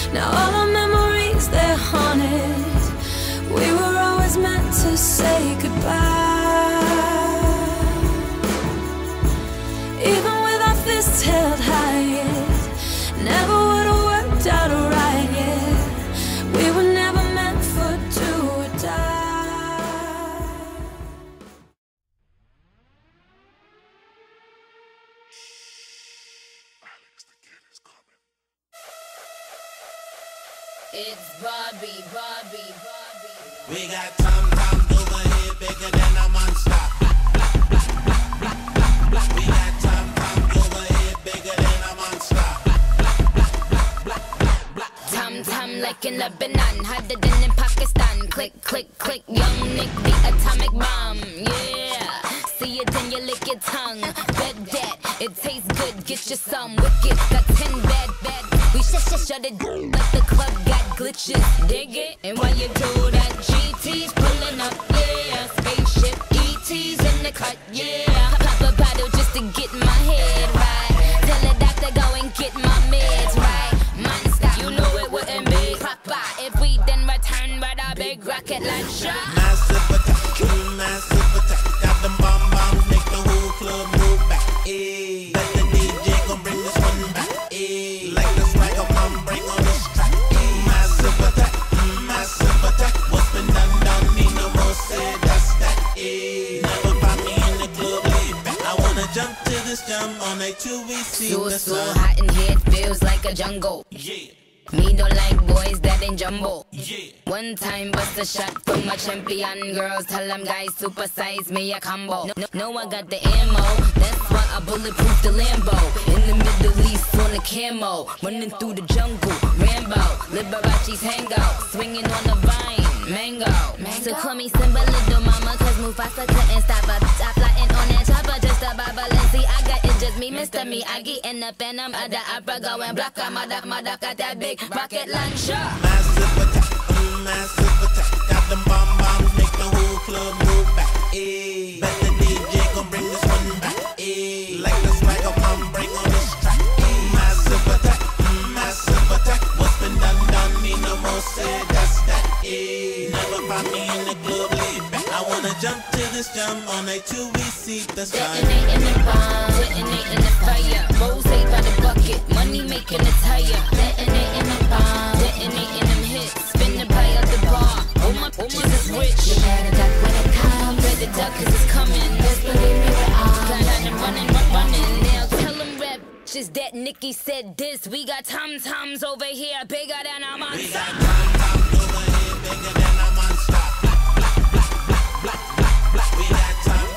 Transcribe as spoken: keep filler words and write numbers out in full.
Now all our memories, they're haunted. We were always meant to say goodbye. Even with our fists held high, yeah, never would have worked out right, yeah. We were never meant for do or die. Alex the Kid is coming. It's Bobby, Bobby, Bobby. We got tom-toms over here bigger than a monster. We got tom-toms over here bigger than a monster. Tom-tom like in Lebanon, harder than in Pakistan. Click, click, click, young Nick, the atomic bomb. Yeah, see it and you lick your tongue. Bet that it tastes good, get you some wicked. Got ten bad, bad. We shut, shut, shut it down like the club got glitches. Dig it? And while you do that, G T's pulling up, yeah. Spaceship E T's in the cut, yeah. Pop a bottle just to get my head right. Tell the doctor go and get my meds right. Monster, you know it wouldn't be proper if we then return with a big rocket launcher. Massive attack, massive attack. Got them bomb bombs, make the whole club move back. Ayy, let the D J gon' bring this one back. Ayy, like the swagger mom bring on this track. Ayy, massive attack, massive attack. What's been done, done, need no more say that's that. Ayy, never find me in the club laid back. I wanna jump to this jump on a two we see So, the so sun. hot in here, it feels like a jungle. Yeah, Me don't like boys that ain't jumbo. yeah. One time bust a shot from my champion girls. Tell them guys supersize me a combo. No, no, no, I got the ammo. That's why I bulletproof the Lambo. In the Middle East on the camo. Running through the jungle. Rambo. Liberace's hangout. Swinging on the vine. Mango. So call me Simba little mama. Cause Mufasa couldn't stop her. I flying on that chopper just a Babalenci. I got it just me, Mister Me. I get in the phantom of the opera. Going block. I'm mother, mother, got that big rocket launcher. Massive attack, mm, massive attack. Got them bomb bombs, make the whole club move back. Ayy, bet the D J gon' bring this one back. Ayy, like the swagger mom bring on this track. Ayy, massive attack, mm, massive attack. What's been done, done, need no more say that's that. Ayy, never find me in the club laid back. I wanna jump to this jump on a two we see the sun. Detonating the bomb, detonating the fire. Rose by the bucket, money making a tire. Detonating the bomb, detonating them hits. Spin the pie out the bar. Oh my, oh my, is rich. You better duck when it comes. Better duck 'cause it's coming. Just believe me, we're on. Got them running, run, running. Now tell them rap. Just that Nikki said this. We got tom-toms over here, bigger than a monster. We got tom-toms over here, bigger than a monster. Black, black, black, black, black, black. We got tom